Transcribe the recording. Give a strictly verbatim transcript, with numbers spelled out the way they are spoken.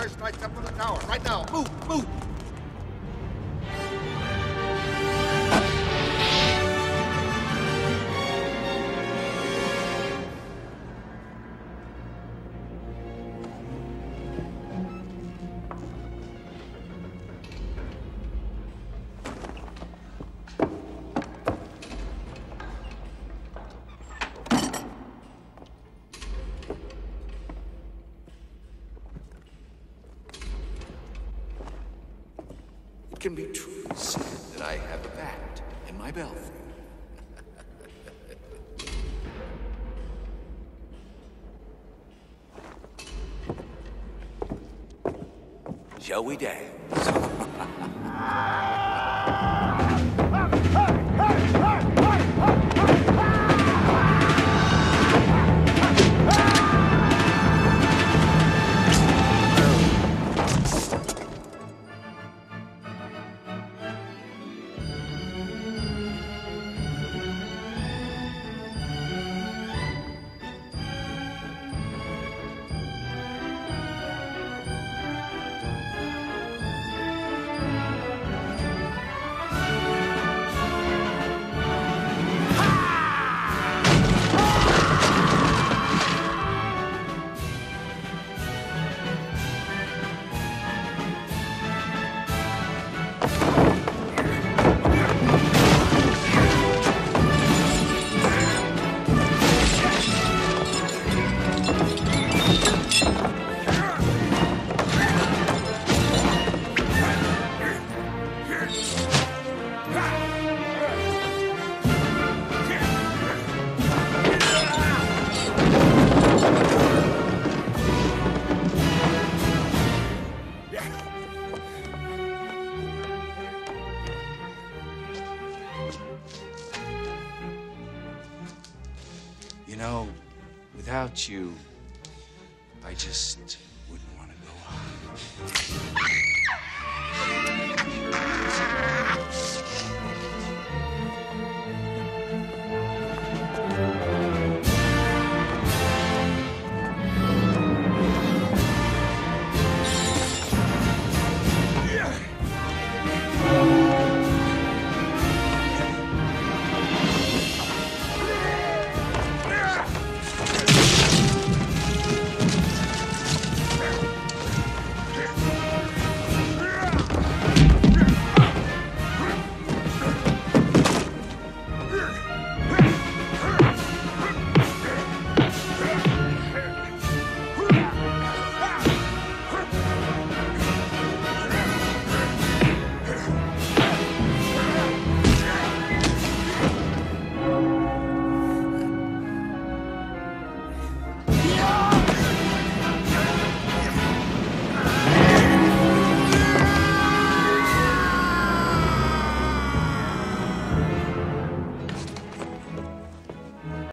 first lights up on the tower. Right now. Move, move. It can be truly said that I have a bat in my belfry. Shall we dance? You know, without you, I just wouldn't want to go on.